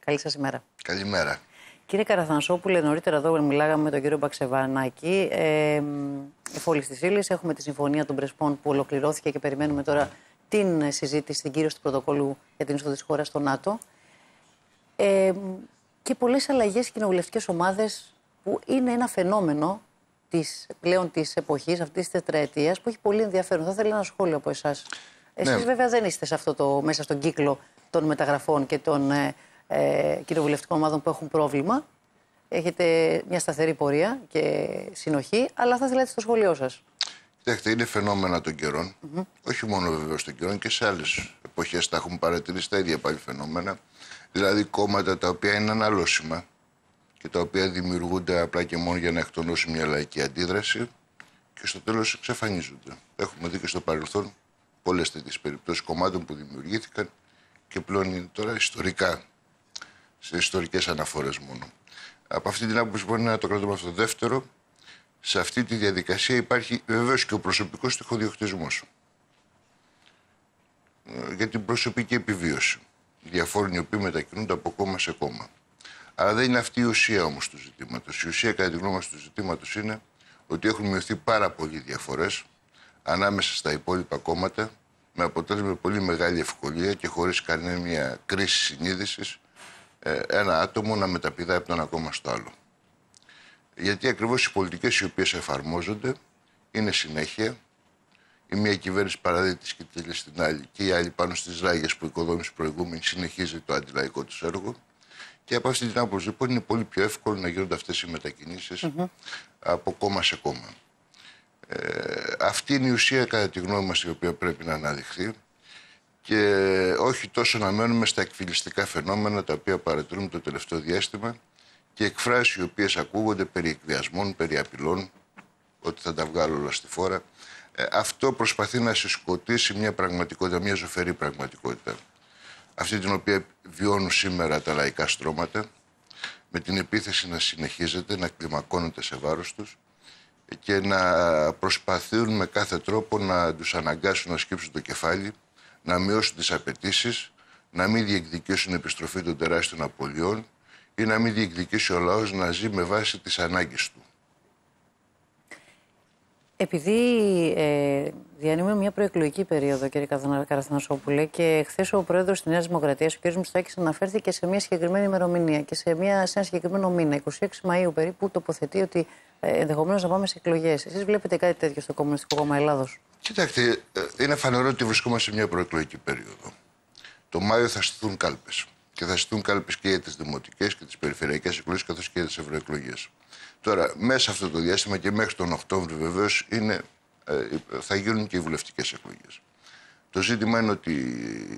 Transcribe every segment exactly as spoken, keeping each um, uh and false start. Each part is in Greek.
Καλή σας ημέρα. Καλημέρα. Κύριε Καραθανασόπουλε, νωρίτερα εδώ μιλάγαμε με τον κύριο Μπαξεβανάκη. Ε, Εφόλης της ύλης, έχουμε τη Συμφωνία των Πρεσπών που ολοκληρώθηκε και περιμένουμε τώρα την συζήτηση, την κύρωση του πρωτοκόλλου για την είσοδο της χώρας στο ΝΑΤΟ. Ε, και πολλές αλλαγές στις κοινοβουλευτικές ομάδες που είναι ένα φαινόμενο της, πλέον της εποχής, αυτής της τετραετίας, που έχει πολύ ενδιαφέρον. Θα ήθελα ένα σχόλιο από εσάς. Εσείς ναι. βέβαια δεν είστε σε αυτό το, μέσα στον κύκλο των μεταγραφών και των ε, ε, κοινοβουλευτικών ομάδων που έχουν πρόβλημα. Έχετε μια σταθερή πορεία και συνοχή, αλλά θα ήθελα στο σχόλιο σας. Κοιτάξτε, είναι φαινόμενα των καιρών. Mm-hmm. Όχι μόνο βεβαίως των καιρών, και σε άλλες εποχές τα έχουμε παρατηρήσει τα ίδια πάλι φαινόμενα. Δηλαδή κόμματα τα οποία είναι αναλώσιμα και τα οποία δημιουργούνται απλά και μόνο για να εκτονώσει μια λαϊκή αντίδραση και στο τέλος εξαφανίζονται. Έχουμε δει και στο παρελθόν πολλές τέτοιες περιπτώσεις κομμάτων που δημιουργήθηκαν και πλέον είναι τώρα ιστορικά, σε ιστορικές αναφορές μόνο. Από αυτή την άποψη μπορεί να το κρατούμε αυτό. Δεύτερο, σε αυτή τη διαδικασία υπάρχει βεβαίως και ο προσωπικός τυχοδιοκτισμός για την προσωπική επιβίωση. Διαφόροι οι οποίοι μετακινούνται από κόμμα σε κόμμα. Αλλά δεν είναι αυτή η ουσία όμως του ζητήματος. Η ουσία, κατά τη γνώμη μας, του ζητήματος είναι ότι έχουν μειωθεί πάρα πολλοί διαφορές ανάμεσα στα υπόλοιπα κόμματα, με αποτέλεσμα πολύ μεγάλη ευκολία και χωρίς κανένα κρίση συνείδησης ένα άτομο να μεταπηδάει από το ένα κόμμα στο άλλο. Γιατί ακριβώς οι πολιτικές οι οποίες εφαρμόζονται είναι συνέχεια. Η μία κυβέρνηση παραδίδει τη σκητάλη στην άλλη και η άλλη πάνω στις ράγες που οικοδόμησε η προηγούμενη συνεχίζει το αντιλαϊκό του έργο. Και από αυτή την άποψη λοιπόν είναι πολύ πιο εύκολο να γίνονται αυτές οι μετακινήσεις mm-hmm. από κόμμα σε κόμμα. Ε, αυτή είναι η ουσία, κατά τη γνώμη μας, η οποία πρέπει να αναδειχθεί και όχι τόσο να μένουμε στα εκφυλιστικά φαινόμενα τα οποία παρατηρούμε το τελευταίο διάστημα και εκφράσεις οι οποίες ακούγονται περί εκβιασμών, περί απειλών, ότι θα τα βγάλω όλα στη φόρα. Ε, αυτό προσπαθεί να συσκοτήσει μια πραγματικότητα, μια ζωφερή πραγματικότητα. Αυτή την οποία βιώνουν σήμερα τα λαϊκά στρώματα, με την επίθεση να συνεχίζεται, να κλιμακώνεται σε βάρος τους και να προσπαθούν με κάθε τρόπο να τους αναγκάσουν να σκύψουν το κεφάλι, να μειώσουν τις απαιτήσεις, να μην διεκδικήσουν επιστροφή των τεράστιων απολειών ή να μην διεκδικήσει ο λαός να ζει με βάση τις ανάγκες του. Επειδή ε, διανύουμε μια προεκλογική περίοδο, κύριε Καραθανασόπουλε, και χθες ο πρόεδρος της Νέας Δημοκρατίας, ο κ. Μητσοτάκης, αναφέρθηκε σε μια συγκεκριμένη ημερομηνία και σε, μια, σε ένα συγκεκριμένο μήνα, είκοσι έξι Μαΐου περίπου, τοποθετεί ότι ε, ενδεχομένως να πάμε σε εκλογές. Εσείς βλέπετε κάτι τέτοιο στο Κομμουνιστικό Κόμμα Ελλάδος? Κοιτάξτε, είναι φανερό ότι βρισκόμαστε σε μια προεκλογική περίοδο. Το Μάιο θα στηθούν κάλπες. Και θα στηθούν κάλπες και για τις δημοτικές και τις περιφερειακές εκλογές, καθώς και για τις ευρωεκλογές. Τώρα, μέσα σε αυτό το διάστημα και μέχρι τον Οκτώβριο, βεβαίως, είναι, ε, θα γίνουν και οι βουλευτικές εκλογές. Το ζήτημα είναι ότι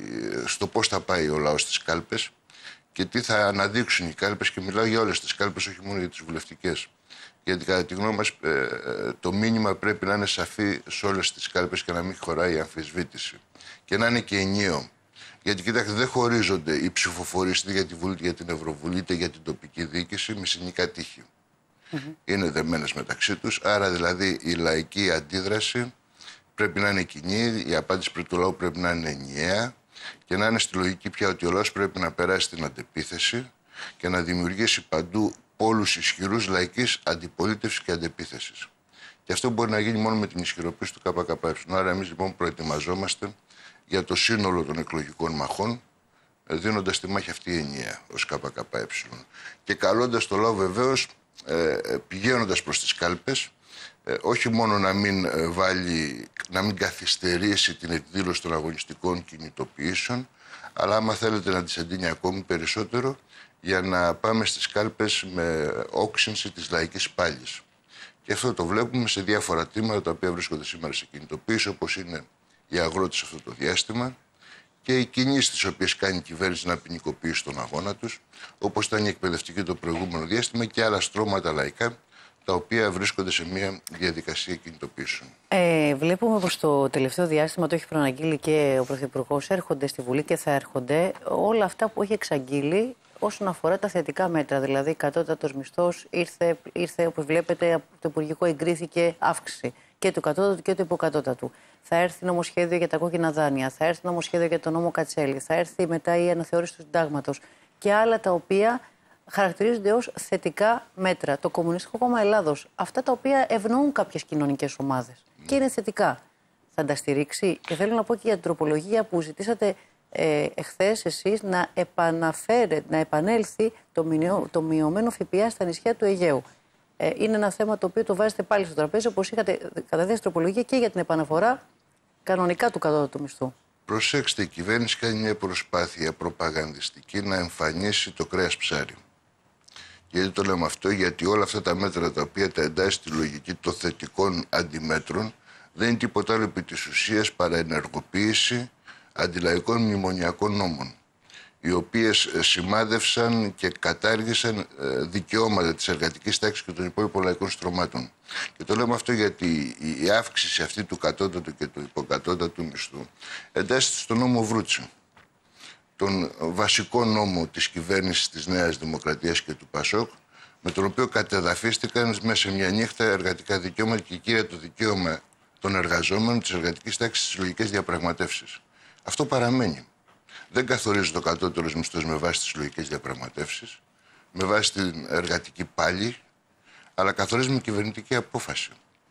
στο πώς θα πάει ο λαός στις κάλπες και τι θα αναδείξουν οι κάλπες, και μιλάω για όλες τις κάλπες, όχι μόνο για τις βουλευτικές. Γιατί, κατά τη γνώμη μας, ε, το μήνυμα πρέπει να είναι σαφή σε όλες τις κάλπες και να μην χωράει η αμφισβήτηση. Και να είναι και ενιαίο. Γιατί, κοιτάξτε, δεν χωρίζονται οι ψηφοφορίες είτε για τη Βουλή, είτε για την Ευρωβουλή, είτε για την τοπική διοίκηση με συνοικά τύχη. Mm-hmm. Είναι δεμένες μεταξύ τους. Άρα, δηλαδή, η λαϊκή αντίδραση πρέπει να είναι κοινή, η απάντηση του λαού πρέπει να είναι ενιαία και να είναι στη λογική πια ότι ο λαός πρέπει να περάσει την αντεπίθεση και να δημιουργήσει παντού πόλους ισχυρούς λαϊκής αντιπολίτευσης και αντεπίθεσης. Και αυτό μπορεί να γίνει μόνο με την ισχυροποίηση του ΚΚΕ. Άρα, εμείς λοιπόν προετοιμαζόμαστε για το σύνολο των εκλογικών μαχών, δίνοντας τη μάχη αυτή ενιαία ως ΚΚΕ. Και καλώντας το λαό βεβαίως, ε, πηγαίνοντας προς τις κάλπες, ε, όχι μόνο να μην, ε, βάλει, να μην καθυστερήσει την εκδήλωση των αγωνιστικών κινητοποιήσεων, αλλά άμα θέλετε να τις εντείνει ακόμη περισσότερο, για να πάμε στις κάλπες με όξυνση της λαϊκής πάλης. Και αυτό το βλέπουμε σε διάφορα τμήματα τα οποία βρίσκονται σήμερα σε κινητοποίηση, όπως είναι οι αγρότες αυτό το διάστημα και οι κινήσεις τις οποίες κάνει η κυβέρνηση να ποινικοποιήσει τον αγώνα τους, όπως ήταν η εκπαιδευτική το προηγούμενο διάστημα και άλλα στρώματα λαϊκά, τα οποία βρίσκονται σε μια διαδικασία κινητοποίησεων. Ε, βλέπουμε πως το τελευταίο διάστημα, το έχει προαναγγείλει και ο Πρωθυπουργός, έρχονται στη Βουλή και θα έρχονται όλα αυτά που έχει εξαγγείλει όσον αφορά τα θετικά μέτρα. Δηλαδή, κατώτατος μισθός ήρθε, ήρθε όπως βλέπετε, από το Υπουργικό εγκρίθηκε αύξηση και του κατώτατου και του υποκατώτατου. Θα έρθει νομοσχέδιο για τα κόκκινα δάνεια, θα έρθει νομοσχέδιο για το νόμο Κατσέλη, θα έρθει μετά η αναθεώρηση του συντάγματος. και άλλα τα οποία χαρακτηρίζονται ως θετικά μέτρα. Το Κομμουνιστικό Κόμμα Ελλάδος, αυτά τα οποία ευνοούν κάποιες κοινωνικές ομάδες και είναι θετικά, θα τα στηρίξει? Και θέλω να πω και για την τροπολογία που ζητήσατε ε, εχθές εσείς να επαναφέρετε, να επανέλθει το, μειω, το μειωμένο ΦΠΑ στα νησιά του Αιγαίου. Ε, είναι ένα θέμα το οποίο το βάζετε πάλι στο τραπέζι, όπως είχατε καταθέσει τροπολογία και για την επαναφορά κανονικά του κατώτατου μισθού. Προσέξτε, η κυβέρνηση κάνει μια προσπάθεια προπαγανδιστική να εμφανίσει το κρέας ψάρι. Γιατί το λέμε αυτό? Γιατί όλα αυτά τα μέτρα τα οποία τα εντάσσει στη λογική των θετικών αντιμέτρων δεν είναι τίποτα άλλο επί της ουσίας παρά ενεργοποίηση αντιλαϊκών μνημονιακών νόμων, οι οποίες σημάδευσαν και κατάργησαν δικαιώματα της εργατικής τάξης και των υπόλοιπων λαϊκών στρωμάτων. Και το λέμε αυτό γιατί η αύξηση αυτή του κατώτατου και του υποκατώτατου μισθού εντάσσεται στο νόμο Βρούτσι, τον βασικό νόμο της κυβέρνησης της Νέας Δημοκρατίας και του ΠΑΣΟΚ, με τον οποίο κατεδαφίστηκαν μέσα σε μια νύχτα εργατικά δικαιώματα και κύρια το δικαίωμα των εργαζόμενων της εργατικής τάξης στις συλλογικές διαπραγματεύσεις. Αυτό παραμένει. Δεν καθορίζει το κατώτερος μισθός με βάση τις συλλογικές διαπραγματεύσεις, με βάση την εργατική πάλη, αλλά καθορίζει με κυβερνητική απόφαση.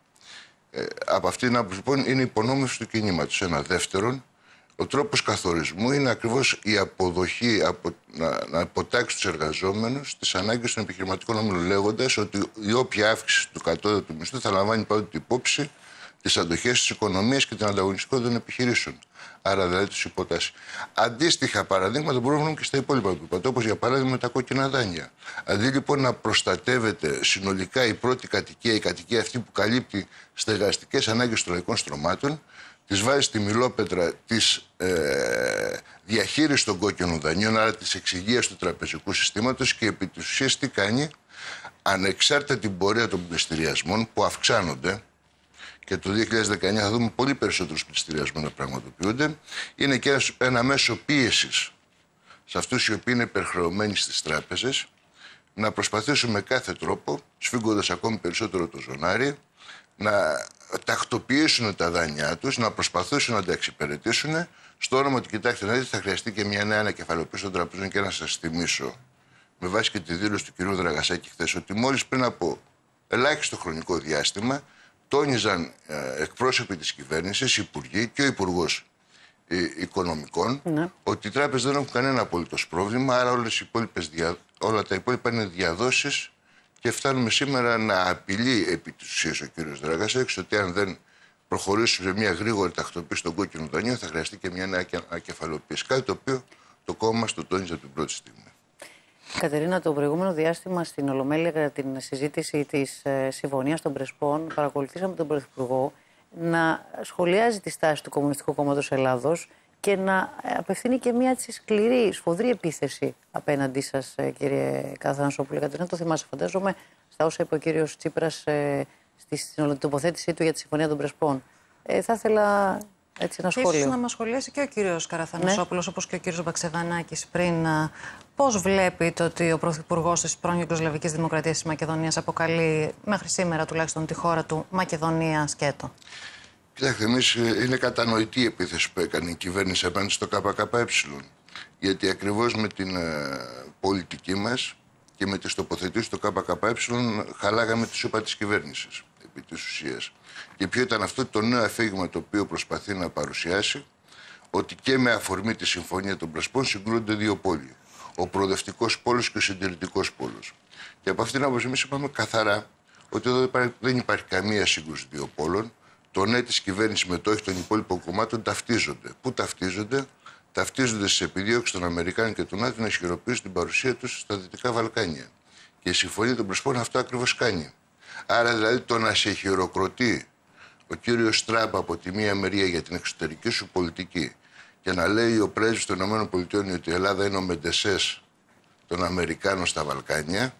Ε, από αυτήν την άποψη, λοιπόν, είναι η υπονόμευση του κινήματος. Ένα δεύτερον, ο τρόπος καθορισμού είναι ακριβώς η αποδοχή, απο, να, να υποτάξει τους εργαζόμενους στις ανάγκες των επιχειρηματικών όμιλων, λέγοντας ότι η όποια αύξηση του κατώτατου μισθού θα λαμβάνει πάντοτε υπόψη τις αντοχές της οικονομίας και την ανταγωνιστικότητα των επιχειρήσεων. Άρα δηλαδή τους υποτάσσει. Αντίστοιχα παραδείγματα μπορούμε να βρούμε και στα υπόλοιπα που είπατε, όπως για παράδειγμα τα κόκκινα δάνεια. Αντί λοιπόν να προστατεύεται συνολικά η πρώτη κατοικία, η κατοικία αυτή που καλύπτει στεγαστικές ανάγκες των λαϊκών στρωμάτων, της βάζει στη μιλόπετρα της ε, διαχείρισης των κόκκινων δανείων, άρα της εξυγείας του τραπεζικού συστήματος, και επί της ουσίας τι κάνει? Ανεξάρτητα την πορεία των πληστηριασμών που αυξάνονται, και το δύο χιλιάδες δεκαεννιά θα δούμε πολύ περισσότερους πληστηριασμούς να πραγματοποιούνται, είναι και ένα μέσο πίεσης σε αυτούς οι οποίοι είναι υπερχρεωμένοι στις τράπεζες να προσπαθήσουν με κάθε τρόπο, σφίγγοντας ακόμη περισσότερο το ζωνάρι, να τακτοποιήσουν τα δάνειά τους, να προσπαθήσουν να τα εξυπηρετήσουν στο όνομα ότι, κοιτάξτε, να δείτε, θα χρειαστεί και μια νέα ανακεφαλαιοποίηση των τραπεζών. Και να σας θυμίσω, με βάση και τη δήλωση του κ. Δραγασάκη χθες, ότι μόλις πριν από ελάχιστο χρονικό διάστημα τόνιζαν ε, εκπρόσωποι της κυβέρνησης, υπουργοί και ο Υπουργός ε, Οικονομικών, ναι, ότι οι τράπεζες δεν έχουν κανένα απολύτως πρόβλημα, άρα όλες οι δια... όλα τα υπόλοιπα είναι διαδόσεις, και φτάνουμε σήμερα να απειλεί επί της ουσίας ο κ. Δραγασάκης ότι αν δεν προχωρήσουμε σε μια γρήγορη τακτοποίηση των κόκκινων δανείων θα χρειαστεί και μια νέα ακεφαλαιοποίηση. Κάτι το οποίο το κόμμα μας το τόνιζε από την πρώτη στιγμή. Κατερίνα, το προηγούμενο διάστημα στην Ολομέλεια, κατά την συζήτηση της ε, συμφωνίας των Πρεσπών, παρακολουθήσαμε τον Πρωθυπουργό να σχολιάζει τη στάση του Κομμουνιστικού Κόμματος Ελλάδος και να απευθύνει και μια έτσι σκληρή, σφοδρή επίθεση απέναντί σας, ε, κύριε Καθανασόπουλε. Κατερίνα, το θυμάσαι, φαντάζομαι, στα όσα είπε ο κύριος Τσίπρας ε, στην τοποθέτησή του για τη συμφωνία των Πρεσπών. Ε, θα ήθελα έτσι ένα σχόλιο. Ίσως να μας σχολιάσει και ο κύριος Καραθανασόπουλος, ναι, όπως και ο κύριος Βαξεβανάκης πριν. Πώς βλέπει το ότι ο Πρωθυπουργός της πρώην Ιουγκοσλαβικής Δημοκρατίας της Μακεδονίας αποκαλεί μέχρι σήμερα τουλάχιστον τη χώρα του Μακεδονία σκέτο? Κοιτάξτε, εμείς είναι κατανοητή η επίθεση που έκανε η κυβέρνηση απέναντι στο ΚΚΕ. Γιατί ακριβώς με την ε, πολιτική μας και με τις τοποθετήσεις του ΚΚΕ χαλάγαμε τη σούπα της κυβέρνησης επί της ουσίας. Και ποιο ήταν αυτό το νέο αφήγημα το οποίο προσπαθεί να παρουσιάσει? Ότι και με αφορμή τη συμφωνία των Πρεσπών συγκρούνται δύο πόλοι. Ο προοδευτικός πόλος και ο συντηρητικός πόλος. Και από αυτήν την άποψη, εμείς είπαμε καθαρά ότι εδώ δεν υπάρχει καμία σύγκρουση δύο πόλων. Το ναι της κυβέρνησης με το όχι των υπόλοιπων κομμάτων ταυτίζονται. Πού ταυτίζονται? Ταυτίζονται στις επιδίωξεις των Αμερικάνων και του ΝΑΤΟ να ισχυροποιήσουν την παρουσία τους στα Δυτικά Βαλκάνια. Και η συμφωνία των Πρεσπών αυτό ακριβώς κάνει. Άρα δηλαδή το να σε χειροκροτεί ο κύριος Τραμπ από τη μία μεριά για την εξωτερική σου πολιτική και να λέει ο πρέσβης των ΗΠΑ ότι η Ελλάδα είναι ο Μεντεσές των Αμερικάνων στα Βαλκάνια,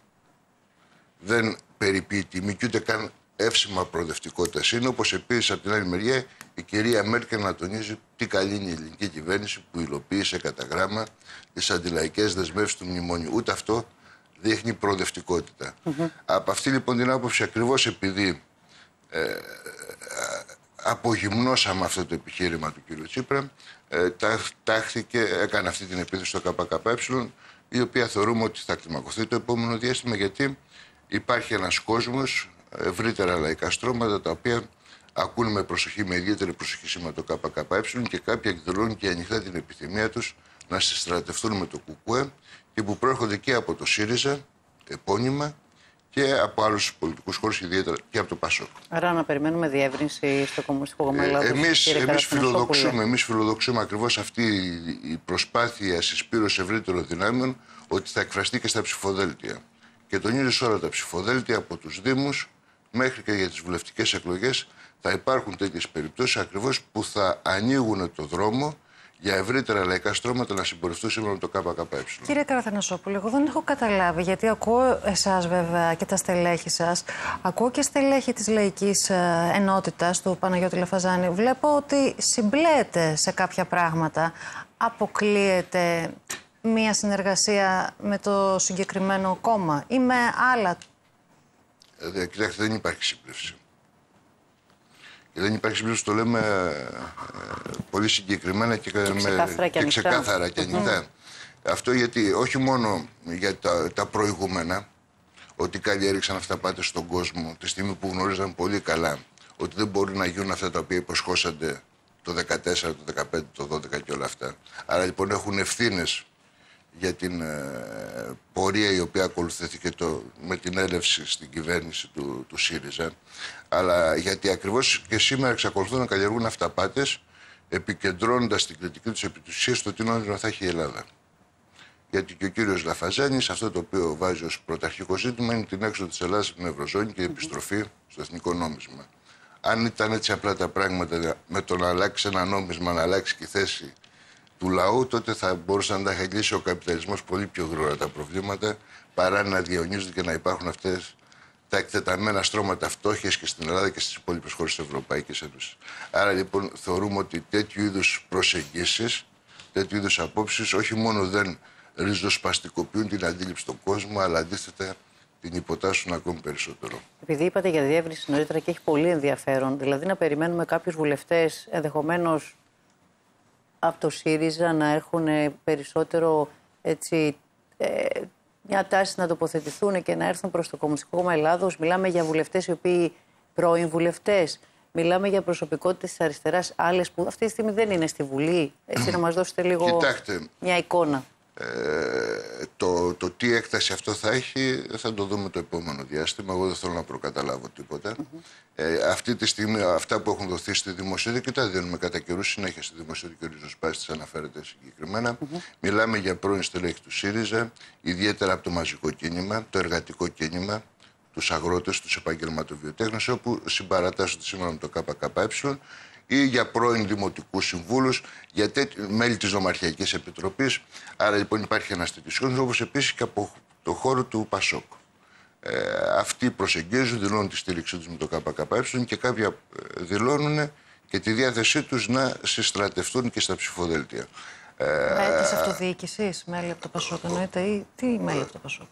δεν περιποιεί τιμή και ούτε καν εύσημα προοδευτικότητας είναι. Όπως επίσης από την άλλη μεριά η κυρία Μέρκελ να τονίζει τι καλή είναι η ελληνική κυβέρνηση που υλοποίησε κατά γράμμα τις αντιλαϊκές δεσμεύσεις του μνημονίου. Ούτε αυτό δείχνει προοδευτικότητα. Mm-hmm. Από αυτή λοιπόν την άποψη, ακριβώς επειδή ε, απογυμνώσαμε αυτό το επιχείρημα του κ. Τσίπρα, ε, τάχθηκε, έκανε αυτή την επίθεση στο ΚΚΕ, η οποία θεωρούμε ότι θα κλιμακωθεί το επόμενο διάστημα, γιατί υπάρχει ένας κόσμος, ευρύτερα λαϊκά στρώματα, τα οποία ακούν με προσοχή, με ιδιαίτερη προσοχή σήμα το ΚΚΕ, και κάποιοι εκδηλώνουν και ανοιχτά την επιθυμία τους να συστρατευτούν με το ΚΚΕ και που προέρχονται και από το ΣΥΡΙΖΑ, επώνυμα, και από άλλους πολιτικούς χώρους, ιδιαίτερα και από το ΠΑΣΟΚ. Άρα να περιμένουμε διεύρυνση στο Κομμουνιστικό Κόμμα Ελλάδος. Εμείς, εμείς, φιλοδοξούμε, εμείς φιλοδοξούμε ακριβώς αυτή η προσπάθεια συσπήρωσης ευρύτερων δυνάμεων, ότι θα εκφραστεί και στα ψηφοδέλτια. Και τονίζω σε όλα τα ψηφοδέλτια, από τους Δήμους μέχρι και για τις βουλευτικές εκλογές, θα υπάρχουν τέτοιες περιπτώσεις ακριβώς που θα ανοίγουν το δρόμο για ευρύτερα λαϊκά στρώματα να συμπορευτούν σήμερα με το ΚΚΕ. Κύριε Καραθανασόπουλο, εγώ δεν έχω καταλάβει, γιατί ακούω εσάς βέβαια και τα στελέχη σας, ακούω και στελέχη της Λαϊκής Ενότητας του Παναγιώτη Λαφαζάνη. Βλέπω ότι συμπλέεται σε κάποια πράγματα. Αποκλείεται μία συνεργασία με το συγκεκριμένο κόμμα ή με άλλα? Ε, κοιτάξτε, δεν υπάρχει σύμπλευση. Και δεν υπάρχει σύμπλευση, το λέμε ε, πολύ συγκεκριμένα και, και ξεκάθαρα με, και, και, ξεκάθαρα και ανοιχτά. Mm-hmm. Αυτό γιατί όχι μόνο για τα, τα προηγούμενα, ότι καλοί έριξαν αυταπάτες στον κόσμο, τη στιγμή που γνωρίζαν πολύ καλά ότι δεν μπορεί να γίνουν αυτά τα οποία υποσχόσανται το δεκατέσσερα, το δεκαπέντε, το δώδεκα και όλα αυτά. Άρα λοιπόν έχουν ευθύνες για την ε, πορεία η οποία ακολουθήθηκε το, με την έλευση στην κυβέρνηση του, του ΣΥΡΙΖΑ, αλλά γιατί ακριβώς και σήμερα εξακολουθούν να καλλιεργούν αυταπάτες, επικεντρώνοντας την κριτική τους επί της ουσίας στο τι νόμισμα θα έχει η Ελλάδα. Γιατί και ο κύριος Λαφαζάνης, αυτό το οποίο βάζει ως πρωταρχικό ζήτημα, είναι την έξοδο της Ελλάδας από την Ευρωζώνη και η επιστροφή στο εθνικό νόμισμα. Αν ήταν έτσι απλά τα πράγματα, με το να αλλάξει ένα νόμισμα, να αλλάξει και η θέση του λαού, τότε θα μπορούσε να τα έχει λύσει ο καπιταλισμός πολύ πιο γρήγορα τα προβλήματα, παρά να διαιωνίζονται και να υπάρχουν αυτές τα εκτεταμένα στρώματα φτώχειας και στην Ελλάδα και στις υπόλοιπες χώρες της Ευρωπαϊκής Ένωσης. Άρα λοιπόν θεωρούμε ότι τέτοιου είδους προσεγγίσεις, τέτοιου είδους απόψεις, όχι μόνο δεν ριζοσπαστικοποιούν την αντίληψη στον κόσμο, αλλά αντίθετα την υποτάσσουν ακόμη περισσότερο. Επειδή είπατε για διεύρυνση νωρίτερα και έχει πολύ ενδιαφέρον, δηλαδή να περιμένουμε κάποιους βουλευτές ενδεχομένως από το ΣΥΡΙΖΑ να έχουν περισσότερο έτσι, ε, μια τάση να τοποθετηθούν και να έρθουν προς το Κομμουνιστικό Κόμμα Ελλάδος. Μιλάμε για βουλευτές οι οποίοι πρώην βουλευτές. Μιλάμε για προσωπικότητες της αριστεράς, άλλες που αυτή τη στιγμή δεν είναι στη Βουλή. Έτσι, να μας δώσετε λίγο Κοιτάξτε, μια εικόνα. Ε, το, το τι έκταση αυτό θα έχει θα το δούμε το επόμενο διάστημα. Εγώ δεν θέλω να προκαταλάβω τίποτα. Mm-hmm. Ε, αυτή τη στιγμή αυτά που έχουν δοθεί στη δημοσιότητα, και τα δίνουμε κατά καιρούς συνέχεια στη δημοσιότητα, και ο ριζοσπάστης αναφέρεται συγκεκριμένα. Mm-hmm. Μιλάμε για πρώην στελέχη του ΣΥΡΙΖΑ, ιδιαίτερα από το μαζικό κίνημα, το εργατικό κίνημα, τους αγρότες, τους επαγγελματοβιοτέχνες, όπου συμπαρατάσσονται σήμερα με το ΚΚΕ, ή για πρώην δημοτικούς συμβούλους, για τέτοι, μέλη της Νομαρχιακής Επιτροπής. Άρα λοιπόν υπάρχει ένας τέτοιος κόσμος, όπως επίσης και από το χώρο του ΠΑΣΟΚ. Ε, αυτοί προσεγγίζουν, δηλώνουν τη στήριξή τους με το ΚΚΕ και κάποια δηλώνουν και τη διάθεσή τους να συστρατευτούν και στα ψηφοδέλτια. Μέλη της αυτοδιοίκησης, μέλη από το ΠΑΣΟΚ εννοείται, ή τι μέλη από το ΠΑΣΟΚ?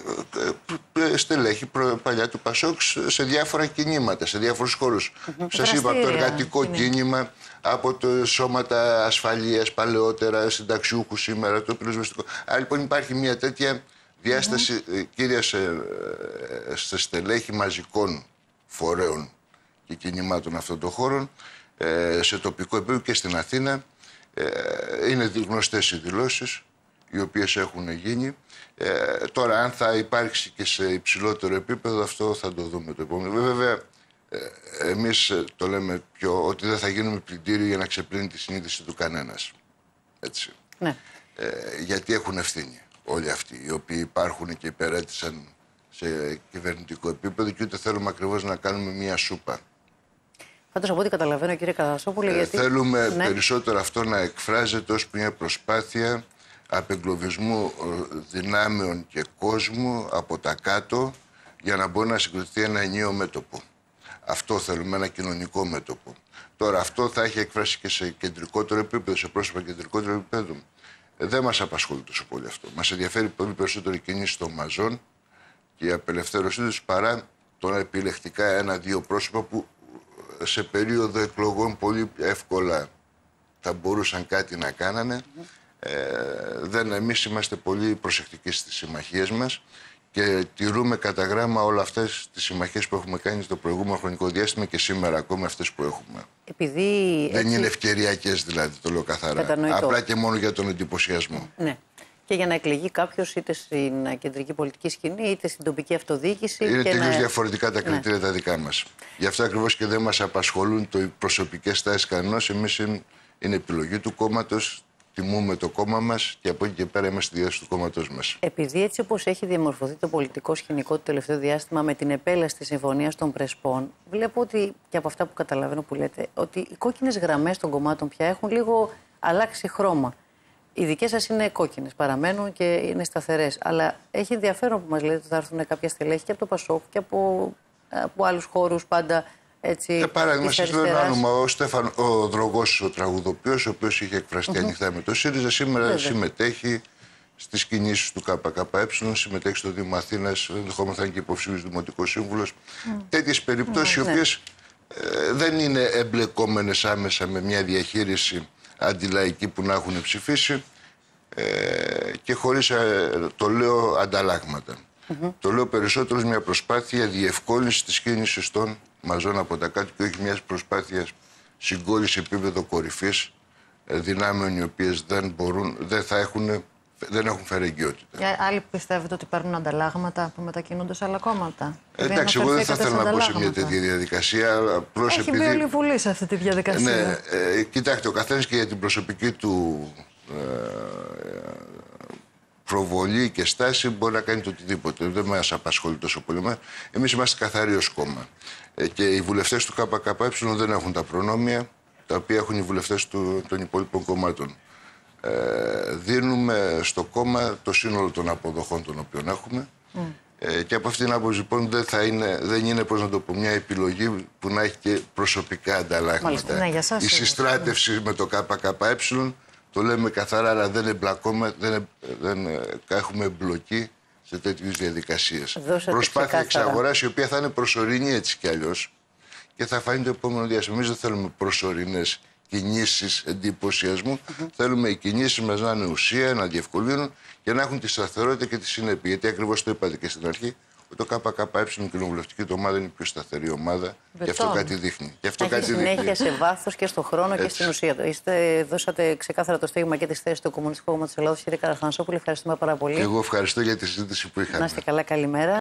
Στελέχη παλιά του ΠΑΣΟΚ σε διάφορα κινήματα, σε διάφορους χώρους. Mm-hmm. Σας είπα, από το εργατικό είναι. κίνημα, από το σώματα ασφαλείας παλαιότερα, συνταξιούχους σήμερα, το πυροσβεστικό. Άρα λοιπόν υπάρχει μια τέτοια διάσταση, mm-hmm. κύρια, σε, σε στελέχη μαζικών φορέων και κινημάτων αυτών των χώρων, σε τοπικό επίπεδο και στην Αθήνα. Είναι γνωστές οι δηλώσεις οι οποίες έχουν γίνει. Ε, τώρα, αν θα υπάρξει και σε υψηλότερο επίπεδο, αυτό θα το δούμε το επόμενο. Βέβαια, ε, εμείς το λέμε πιο, ότι δεν θα γίνουμε πλυντήριο για να ξεπλύνει τη συνείδηση του κανένας. Έτσι. Ναι. Ε, γιατί έχουν ευθύνη όλοι αυτοί, οι οποίοι υπάρχουν και υπερέτησαν σε κυβερνητικό επίπεδο και ούτε θέλουμε ακριβώς να κάνουμε μία σούπα. Πάντως, από ό,τι καταλαβαίνω, κύριε Καραθανασόπουλε, ε, γιατί... Θέλουμε ναι. περισσότερο αυτό να εκφράζεται ως μια προσπάθεια απεγκλωβισμού δυνάμεων και κόσμου από τα κάτω για να μπορεί να συγκροτηθεί ένα ενιαίο μέτωπο. Αυτό θέλουμε, ένα κοινωνικό μέτωπο. Τώρα αυτό θα έχει εκφράσει και σε κεντρικότερο επίπεδο, σε πρόσωπα κεντρικότερο επίπεδο. Δεν μας απασχολεί τόσο πολύ αυτό. Μας ενδιαφέρει πολύ περισσότερο η κίνηση των μαζών και η απελευθέρωσή τους παρά τώρα επιλεκτικά ένα-δύο πρόσωπα που σε περίοδο εκλογών πολύ εύκολα θα μπορούσαν κάτι να κάνανε. Ε, δεν, εμείς είμαστε πολύ προσεκτικοί στις συμμαχίες μας και τηρούμε κατά γράμμα όλα αυτές τις συμμαχίες που έχουμε κάνει στο προηγούμενο χρονικό διάστημα και σήμερα ακόμα αυτές που έχουμε. Επειδή δεν έτσι... είναι ευκαιριακές δηλαδή, το λέω καθαρά. Κατανοητό. Απλά και μόνο για τον εντυπωσιασμό. Ναι. Και για να εκλεγεί κάποιος είτε στην κεντρική πολιτική σκηνή είτε στην τοπική αυτοδιοίκηση. Είναι τελείως να... διαφορετικά τα κριτήρια ναι. τα δικά μας. Γι' αυτό ακριβώς και δεν μας απασχολούν το προσωπικές τάσεις κανένας. Εμείς είναι, είναι επιλογή του κόμματος. Τιμούμε το κόμμα μας και από εκεί και πέρα είμαστε στη διάθεση του κόμματός μας. Επειδή έτσι όπως έχει διαμορφωθεί το πολιτικό σκηνικό το τελευταίο διάστημα με την επέλαση της συμφωνίας των Πρεσπών, βλέπω ότι και από αυτά που καταλαβαίνω που λέτε, ότι οι κόκκινες γραμμές των κομμάτων πια έχουν λίγο αλλάξει χρώμα. Οι δικές σας είναι κόκκινες, παραμένουν και είναι σταθερές. Αλλά έχει ενδιαφέρον που μας λέτε ότι θα έρθουν κάποια στελέχη και από το Πασόκ και από, από άλλους χώρους πάντα. Έτσι, για παράδειγμα, σας λέω ένα όνομα, ο, Στέφαν, ο Δρογός, ο τραγουδοποιός, ο οποίος είχε εκφραστεί mm-hmm. ανοιχτά με το ΣΥΡΙΖΑ, σήμερα Βέβαια. συμμετέχει στις κινήσεις του ΚΚΕ, συμμετέχει στο Δήμο Αθήνας, ενδεχομένως θα είναι και υποψήφιος δημοτικός σύμβουλος. Mm. Τέτοιες περιπτώσεις, mm, οι οποίες ναι. ε, δεν είναι εμπλεκόμενες άμεσα με μια διαχείριση αντιλαϊκή που να έχουν ψηφίσει ε, και χωρίς, ε, το λέω, ανταλλάγματα. Mm-hmm. Το λέω περισσότερο μια προσπάθεια διευκόλυνσης της κίνησης των μαζών από τα κάτω και όχι μιας προσπάθειας συγκόλλησης επίπεδο κορυφής δυνάμεων οι οποίες δεν μπορούν, δεν θα έχουν, δεν έχουν φερεγγιότητα. Και άλλοι πιστεύετε ότι παίρνουν ανταλλάγματα που μετακινούνται σε άλλα κόμματα? Εντάξει, εγώ δεν θα ήθελα να πω σε μια τέτοια διαδικασία. Έχει επειδή... μπει όλη η Βουλή σε αυτή τη διαδικασία. Ναι, ε, κοιτάξτε, ο καθένας και για την προσωπική του ε, προβολή και στάση μπορεί να κάνει το οτιδήποτε. Δεν μας απασχολεί τόσο πολύ. Εμείς είμαστε καθαροί ως κόμμα. Ε, και οι βουλευτές του ΚΚΕ δεν έχουν τα προνόμια τα οποία έχουν οι βουλευτές του, των υπόλοιπων κομμάτων. Ε, δίνουμε στο κόμμα το σύνολο των αποδοχών των οποίων έχουμε. Mm. Ε, και από αυτήν την άποψη λοιπόν δεν, θα είναι, δεν είναι, πώς να το πω, μια επιλογή που να έχει και προσωπικά ανταλλάγματα. Ναι, για σας, η συστράτευση ναι. με το ΚΚΕ, το λέμε καθαρά, αλλά δεν εμπλακούμε, δεν, δεν έχουμε εμπλοκή σε τέτοιες διαδικασίες. Προσπάθεια εξαγοράς η οποία θα είναι προσωρινή έτσι κι αλλιώς και θα φανεί το επόμενο διάστημα. Εμείς δεν θέλουμε προσωρινές κινήσεις εντυπωσιασμού. Mm-hmm. Θέλουμε οι κινήσεις μας να είναι ουσία, να διευκολύνουν και να έχουν τη σταθερότητα και τη συνέπεια. Γιατί ακριβώς το είπατε και στην αρχή, ότι το ΚΚΕ, η κοινοβουλευτική του ομάδα, είναι η πιο σταθερή ομάδα. Βετών. Και αυτό κάτι δείχνει. Και αυτό έχει κάτι συνέχεια δείχνει. σε βάθος και στον χρόνο Έτσι. και στην ουσία. Είστε, δώσατε ξεκάθαρα το στίγμα και τη θέση του Κομμουνιστικού Κόμματος της Ελλάδος, κύριε Καραθανασόπουλε. Ευχαριστούμε πάρα πολύ. Και εγώ ευχαριστώ για τη συζήτηση που είχαμε. Να είστε καλά, καλημέρα.